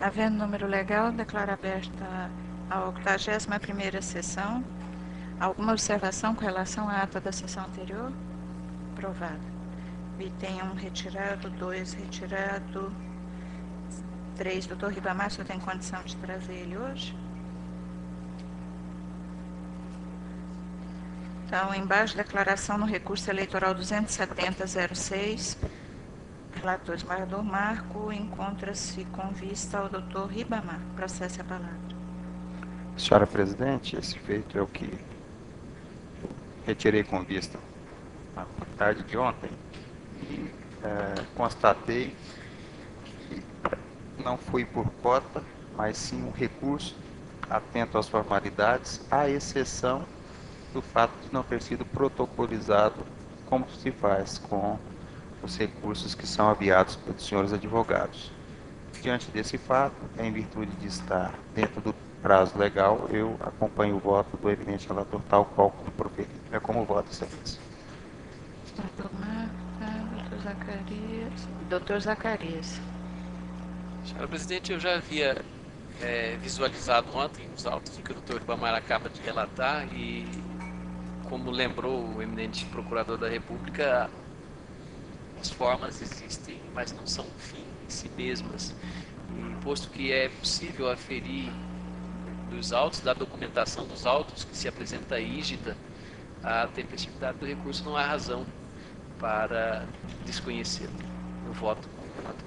Havendo número legal, declaro aberta a 81ª sessão. Alguma observação com relação à ata da sessão anterior? Aprovado. Item 1 retirado, 2 retirado, 3. Doutor Ribamar, o senhor tem condição de trazer ele hoje? Então, embaixo, declaração no recurso eleitoral 270-06. Relator esmagador Marco encontra-se com vista ao doutor Ribamar. Processe a palavra. Senhora Presidente, esse feito é o que retirei com vista na tarde de ontem e constatei que não foi por cota, mas sim um recurso atento às formalidades, à exceção do fato de não ter sido protocolizado como se faz com os recursos que são aviados pelos senhores advogados. Diante desse fato, em virtude de estar dentro do prazo legal, eu acompanho o voto do eminente relator tal qual proferido. É como voto, excelência. Doutor Marta, doutor Zacarias. Doutor Zacarias. Senhora Presidente, eu já havia visualizado ontem os autos que o doutor Ribamar acaba de relatar e, como lembrou o eminente procurador da República, as formas existem, mas não são fim em si mesmas. E, posto que é possível aferir dos autos, da documentação dos autos, que se apresenta rígida a tempestividade do recurso, não há razão para desconhecê-lo. Eu voto com o relator.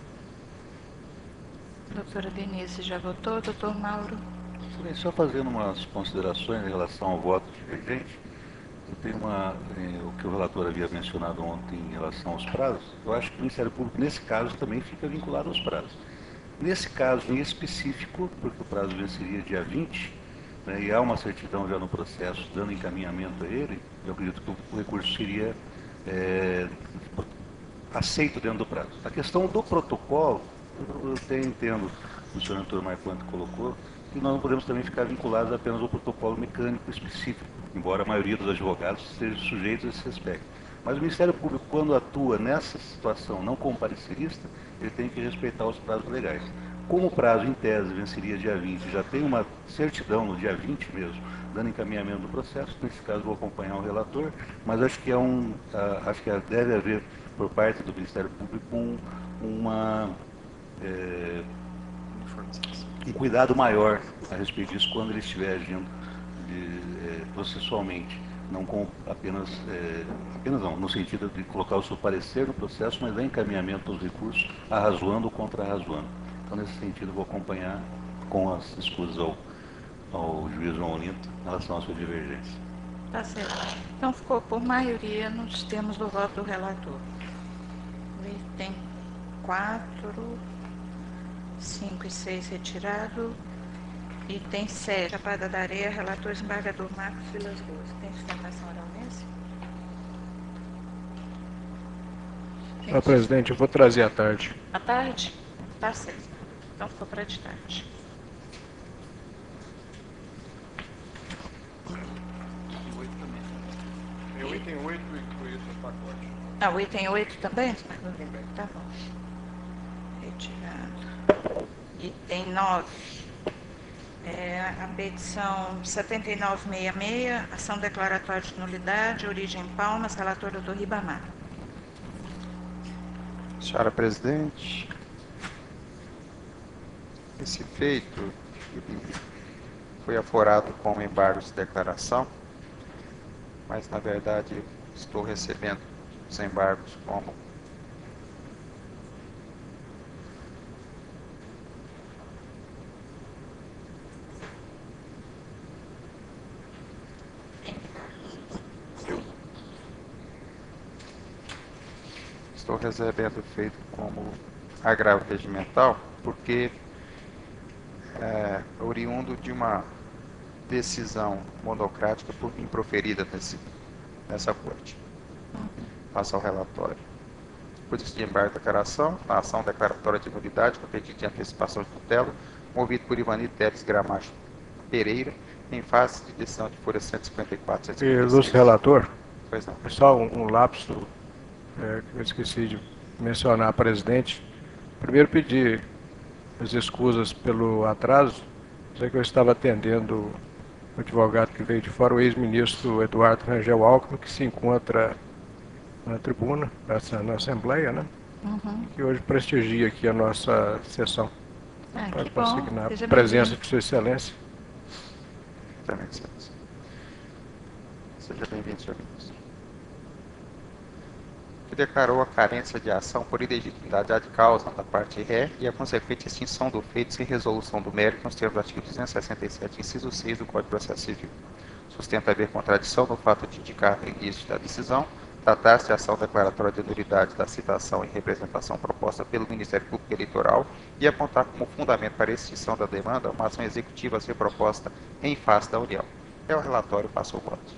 Doutora Denise já votou. Doutor Mauro. Só fazendo umas considerações em relação ao voto divergente. Eu tenho o que o relator havia mencionado ontem em relação aos prazos. Eu acho que o Ministério Público, nesse caso, também fica vinculado aos prazos. Nesse caso em específico, porque o prazo venceria dia 20, né, e há uma certidão já no processo dando encaminhamento a ele, eu acredito que o recurso seria aceito dentro do prazo. A questão do protocolo, eu até entendo o senhor Antônio Marquante colocou, que nós não podemos também ficar vinculados apenas ao protocolo mecânico específico, embora a maioria dos advogados estejam sujeitos a esse aspecto. Mas o Ministério Público, quando atua nessa situação não comparecerista, ele tem que respeitar os prazos legais. Como o prazo, em tese, venceria dia 20, já tem uma certidão no dia 20 mesmo, dando encaminhamento do processo, nesse caso vou acompanhar o relator, mas acho que deve haver, por parte do Ministério Público, um cuidado maior a respeito disso quando ele estiver agindo processualmente, não com apenas não, no sentido de colocar o seu parecer no processo, mas dar encaminhamento aos recursos, arrazoando ou contra-arrazoando. Então, nesse sentido, vou acompanhar com as escusas ao juiz João Olinto em relação à sua divergência. Tá certo. Então, ficou por maioria nos termos do voto do relator. Item 4, 5 e 6 retirado. Item 7, Chapada da Areia, relator desembargador Marcos Vilas Boas. Tem sustentação oral nesse? Senhora Presidente, eu vou trazer à tarde. À tarde? Tá certo. Então ficou para de tarde. O item 8 inclui esse pacote. Ah, o item 8 também? Tá bom. Retirado. Item 9. A petição 7966, ação declaratória de nulidade, origem Palmas, relator doutor Ribamar. Senhora Presidente, esse feito foi aforado com embargo de declaração, mas na verdade estou recebendo os embargos como estou recebendo feito como agravo regimental, porque oriundo de uma decisão monocrática por mim proferida nessa corte. Passo ao relatório. Pedido de embargo de declaração, na ação declaratória de nulidade, com pedido de antecipação de tutela, movido por Ivani Teles Gramacho Pereira, em face de decisão de folha 154. Ilustre relator, Pois não. só um lapso que eu esqueci de mencionar, presidente. Primeiro pedir as escusas pelo atraso. Sei que eu estava atendendo o advogado que veio de fora, o ex-ministro Eduardo Rangel Alckmin, que se encontra na tribuna, na Assembleia, né? Uhum. Que hoje prestigia aqui a nossa sessão. Que para bom. signar Seja a presença bem-vindo. de Sua Excelência. Também, excelência. Seja bem-vindo, senhor ministro. Que declarou a carência de ação por ilegitimidade ad causa da parte ré e a consequente extinção do feito sem resolução do mérito nos termos do artigo 267, inciso 6 do Código de Processo Civil. Sustenta haver contradição no fato de indicar no início da decisão tratar-se de ação declaratória de nulidade da citação e representação proposta pelo Ministério Público Eleitoral e apontar como fundamento para a extinção da demanda uma ação executiva a ser proposta em face da União. O relatório, passo o voto.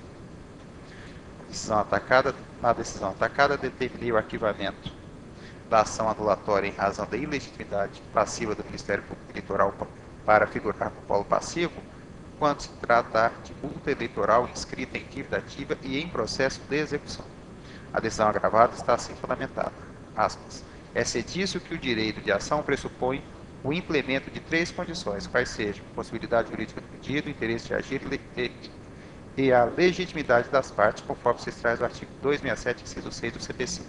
Na decisão atacada, determinei o arquivamento da ação anulatória em razão da ilegitimidade passiva do Ministério Público Eleitoral para figurar no polo passivo, quando se tratar de multa eleitoral inscrita em dívida ativa e em processo de execução. A decisão agravada está assim fundamentada. Aspas. É cedício que o direito de ação pressupõe o implemento de 3 condições, quais sejam possibilidade jurídica do pedido, interesse de agir e a legitimidade das partes, conforme se extrai do artigo 267, inciso 6 do CPC.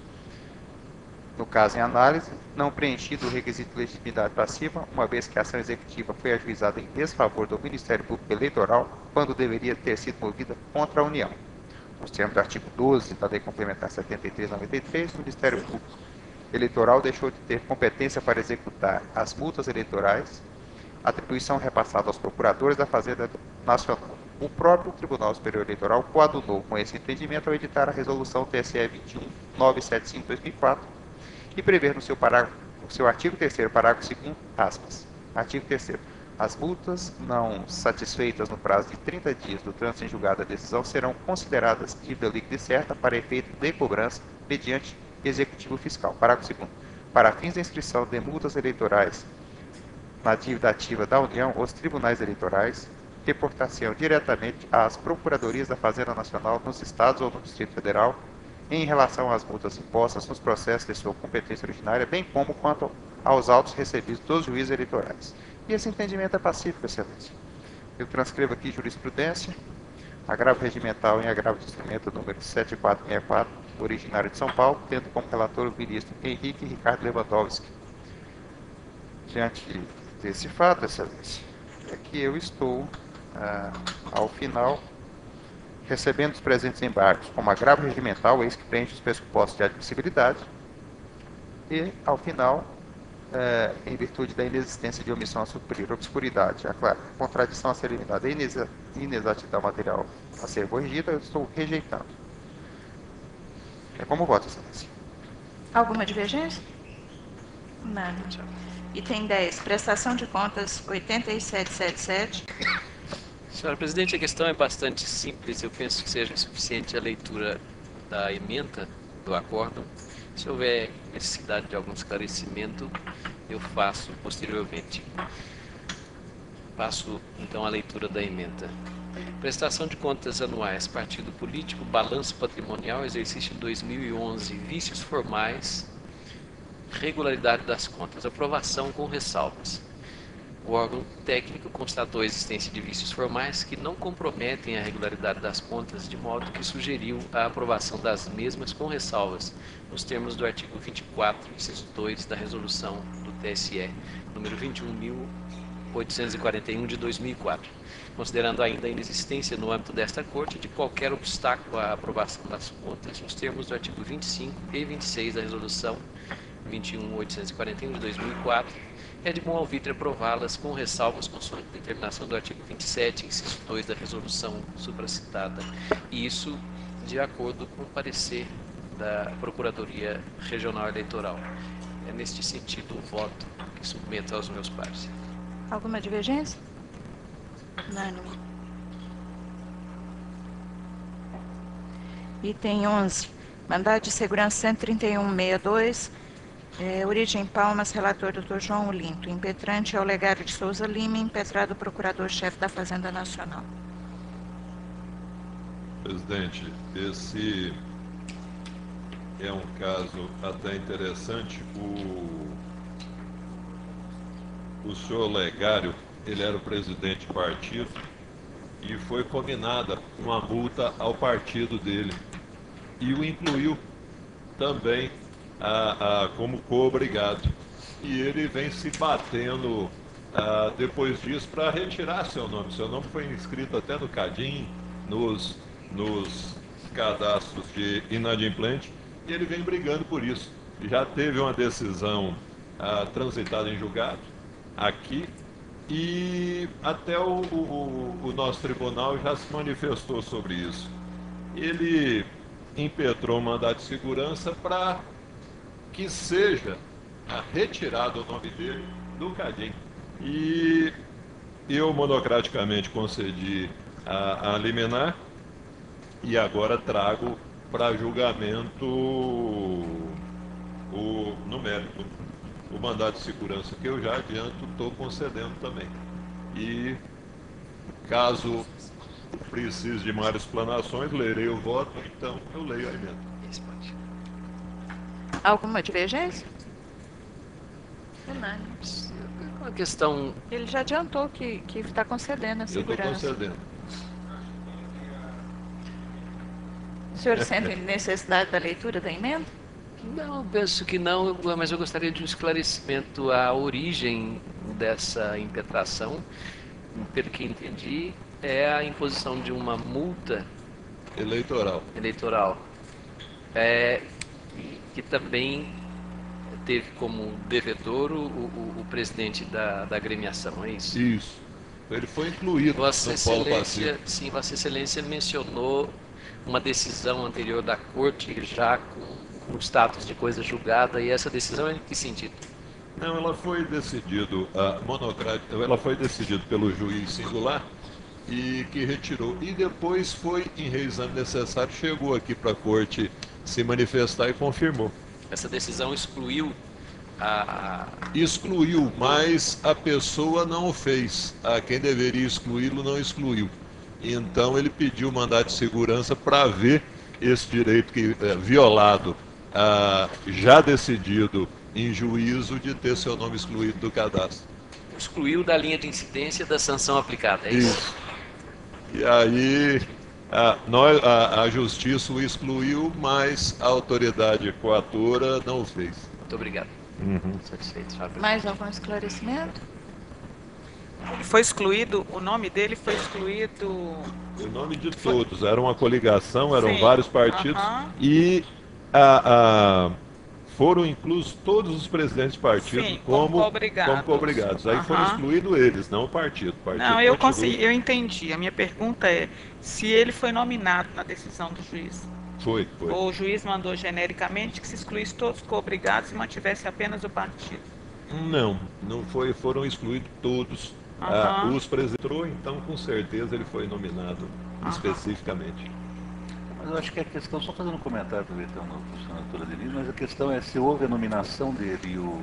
No caso em análise, não preenchido o requisito de legitimidade passiva, uma vez que a ação executiva foi ajuizada em desfavor do Ministério Público Eleitoral, quando deveria ter sido movida contra a União. Nos termos do artigo 12 da Lei Complementar 73/93, o Ministério Público Eleitoral deixou de ter competência para executar as multas eleitorais, atribuição repassada aos procuradores da Fazenda Nacional. O próprio Tribunal Superior Eleitoral coadunou com esse entendimento ao editar a Resolução TSE 21.975/2004 e prever no seu artigo 3º, parágrafo 2º, aspas. Artigo 3º. As multas não satisfeitas no prazo de 30 dias do trânsito em julgado da decisão serão consideradas dívida líquida e certa para efeito de cobrança mediante executivo fiscal. Parágrafo 2º. Para fins de inscrição de multas eleitorais na dívida ativa da União, os tribunais eleitorais reportar-se-ão diretamente às procuradorias da Fazenda Nacional nos estados ou no Distrito Federal em relação às multas impostas nos processos de sua competência originária, bem como quanto aos autos recebidos dos juízes eleitorais. E esse entendimento é pacífico, excelência. Eu transcrevo aqui jurisprudência, agravo regimental em agravo de instrumento número 7464, originário de São Paulo, tendo como relator o ministro Henrique Ricardo Lewandowski. Diante desse fato, excelência, é que eu estou, ao final, recebendo os presentes embargos como agravo regimental, eis que preenche os pressupostos de admissibilidade, e, ao final, em virtude da inexistência de omissão a suprir, obscuridade, a contradição a ser eliminada e inexatidão material a ser corrigida, eu estou rejeitando. É como voto, excelência. Alguma divergência? Não. Item 10, prestação de contas 8777. Senhora Presidente, a questão é bastante simples. Eu penso que seja suficiente a leitura da ementa do acórdão. Se houver necessidade de algum esclarecimento, eu faço posteriormente. Passo, então, a leitura da ementa. Prestação de contas anuais, partido político, balanço patrimonial, exercício 2011, vícios formais, regularidade das contas, aprovação com ressalvas. O órgão técnico constatou a existência de vícios formais que não comprometem a regularidade das contas, de modo que sugeriu a aprovação das mesmas com ressalvas, nos termos do artigo 24, inciso 2 da resolução do TSE, número 21.841 de 2004, considerando ainda a inexistência no âmbito desta Corte de qualquer obstáculo à aprovação das contas, nos termos do artigo 25 e 26 da resolução 21.841 de 2004, é de bom alvitre aprová-las com ressalvas consoante a determinação do artigo 27, inciso 2 da resolução supracitada, e isso de acordo com o parecer da Procuradoria Regional Eleitoral. É neste sentido o voto que submeto aos meus pares. Alguma divergência? Unânime. Item 11, mandado de segurança 13162, origem Palmas, relator Dr. João Olinto, impetrante é o Legário de Souza Lima, impetrado Procurador-Chefe da Fazenda Nacional. Presidente, esse é um caso até interessante. o senhor Legário, ele era o presidente do partido e foi combinada uma multa ao partido dele e o incluiu também como co-obrigado. E ele vem se batendo depois disso para retirar seu nome. Seu nome foi inscrito até no CADIM, nos cadastros de inadimplente, e ele vem brigando por isso. Já teve uma decisão transitada em julgado aqui, e até o nosso tribunal já se manifestou sobre isso. Ele impetrou um mandato de segurança para que seja retirado o nome dele do CADIM. E eu monocraticamente concedi a liminar e agora trago para julgamento no mérito o mandato de segurança, que eu já adianto estou concedendo também. E caso precise de maiores explanações, lerei o voto, então eu leio a emenda. Alguma divergência? Unânime. Uma questão. Ele já adiantou que está concedendo a Eu estou segurança. concedendo. O senhor sente necessidade da leitura da emenda? Não, penso que não, mas eu gostaria de um esclarecimento à origem dessa impetração. Pelo que entendi, é a imposição de uma multa eleitoral, que também teve como devedor o presidente da agremiação, é isso? Isso. Ele foi incluído Vossa no polo passivo. Excelência, sim, Vossa Excelência mencionou uma decisão anterior da Corte já com o status de coisa julgada, e essa decisão é em que sentido? Não, ela foi decidido ela foi decidido pelo juiz singular e que retirou. E depois foi em reexame necessário, chegou aqui para a corte se manifestar e confirmou. Essa decisão excluiu Excluiu, mas a pessoa não o fez. Quem deveria excluí-lo não excluiu. Então ele pediu mandato de segurança para ver esse direito que é violado, já decidido em juízo, de ter seu nome excluído do cadastro. excluiu da linha de incidência da sanção aplicada, é isso? E aí a justiça o excluiu, mas a autoridade coatora não o fez. Muito obrigado. Satisfeito, senhora presidente. Mais algum esclarecimento? Ele foi excluído, o nome dele foi excluído. O nome de todos, era uma coligação, eram Sim, vários partidos, e foram inclusos todos os presidentes de partido Sim, como co-obrigados. co-obrigados. Aí foram excluídos eles, não o partido. O partido Não, eu continua. consegui, eu entendi. A minha pergunta é se ele foi nominado na decisão do juiz. Foi. O juiz mandou genericamente que se excluísse todos os co-obrigados e mantivesse apenas o partido. Não foi, foram excluídos todos. Os presidentes, então com certeza ele foi nominado especificamente. Mas eu acho que a questão, só fazendo um comentário, aproveitando a senatora Denise, mas a questão é se houve a nominação dele e o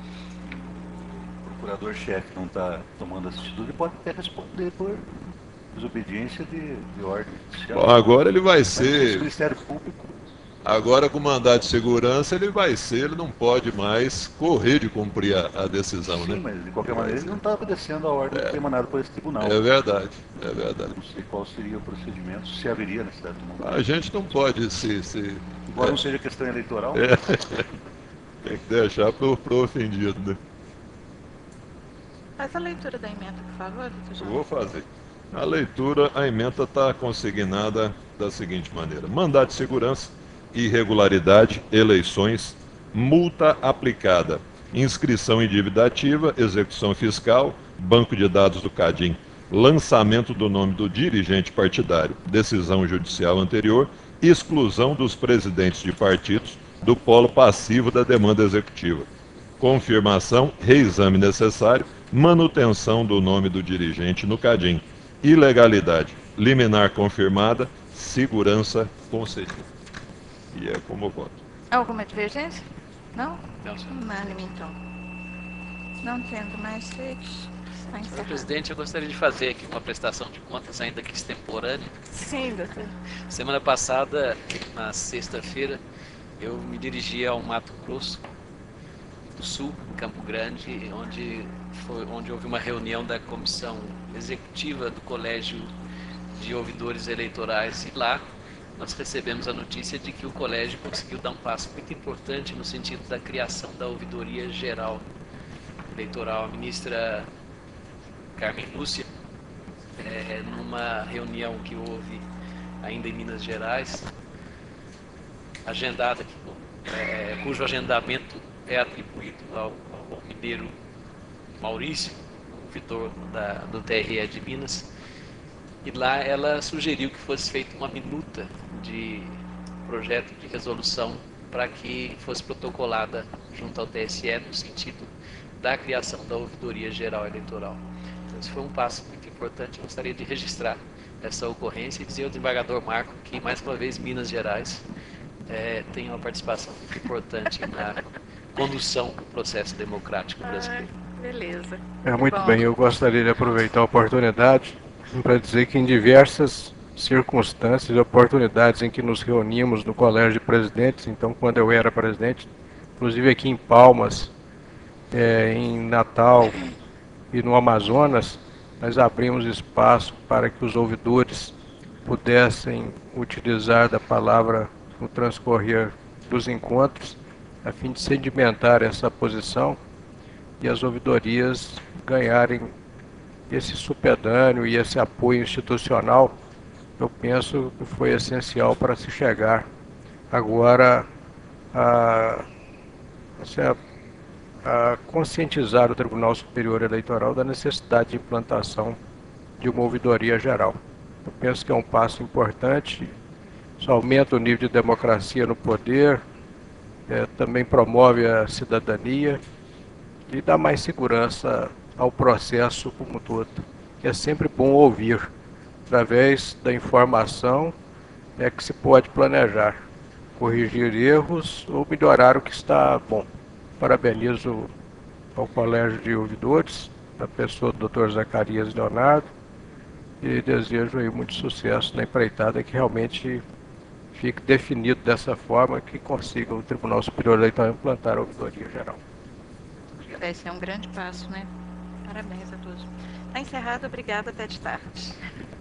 procurador-chefe não está tomando essa atitude, ele pode até responder por desobediência de ordem judicial. Bom, agora ele vai Mas ser. o Ministério Público. Agora, com mandado de segurança, ele não pode mais correr de cumprir a decisão, Sim, né? mas de qualquer maneira ele não está obedecendo a ordem que foi emanada por esse tribunal. É verdade. Não sei qual seria o procedimento, se haveria necessidade de mudar. A gente não pode Embora não seja questão eleitoral. Tem que deixar pro ofendido, né? Faz a leitura da emenda, por favor, doutor Eu João. vou fazer. A leitura, a emenda está consignada da seguinte maneira: mandado de segurança, irregularidade, eleições, multa aplicada, inscrição em dívida ativa, execução fiscal, banco de dados do CADIM, lançamento do nome do dirigente partidário, decisão judicial anterior, exclusão dos presidentes de partidos do polo passivo da demanda executiva, confirmação, reexame necessário, manutenção do nome do dirigente no CADIM, ilegalidade, liminar confirmada, segurança concedida. E é como eu voto. Alguma divergência? Não? Não, senhor. Unânime, então. Não tendo mais feito, está Senhor encerrado. presidente, eu gostaria de fazer aqui uma prestação de contas, ainda que extemporânea. Sim, doutor. Semana passada, na sexta-feira, eu me dirigi ao Mato Grosso do Sul, em Campo Grande, onde houve uma reunião da comissão executiva do Colégio de Ouvidores Eleitorais, e lá nós recebemos a notícia de que o colégio conseguiu dar um passo muito importante no sentido da criação da Ouvidoria Geral Eleitoral. A ministra Carmen Lúcia, numa reunião que houve ainda em Minas Gerais, agendada, cujo agendamento é atribuído ao mineiro Maurício, ouvidor do TRE de Minas, e lá ela sugeriu que fosse feita uma minuta de projeto de resolução para que fosse protocolada junto ao TSE no sentido da criação da Ouvidoria Geral Eleitoral. Então, isso foi um passo muito importante. Eu gostaria de registrar essa ocorrência e dizer ao desembargador Marco que, mais uma vez, Minas Gerais tem uma participação muito importante na condução do processo democrático brasileiro. Beleza. Muito bem, eu gostaria de aproveitar a oportunidade para dizer que em diversas circunstâncias e oportunidades em que nos reunimos no Colégio de Presidentes, então quando eu era presidente, inclusive aqui em Palmas, em Natal e no Amazonas, nós abrimos espaço para que os ouvidores pudessem utilizar da palavra no transcorrer dos encontros, a fim de sedimentar essa posição e as ouvidorias ganharem esse supedâneo e esse apoio institucional. Eu penso que foi essencial para se chegar agora a conscientizar o Tribunal Superior Eleitoral da necessidade de implantação de uma ouvidoria geral. Eu penso que é um passo importante, isso aumenta o nível de democracia no poder, também promove a cidadania e dá mais segurança ao processo como um todo. É sempre bom ouvir. Através da informação é que se pode planejar, corrigir erros ou melhorar o que está bom. Parabenizo ao Colégio de Ouvidores, a pessoa do Dr. Zacarias Leonardo, e desejo aí muito sucesso na empreitada, que realmente fique definido dessa forma, que consiga o Tribunal Superior Eleitoral implantar a ouvidoria geral. Vai ser um grande passo, né? Parabéns a todos. Está encerrado, obrigada, até de tarde.